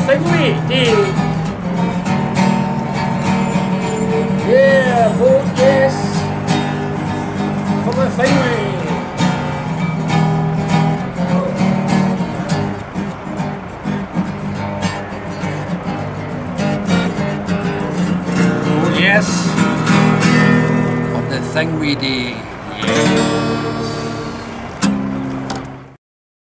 thing we did. Yeah, vote yes for the thing we. Yes, on the thing we do. Yeah.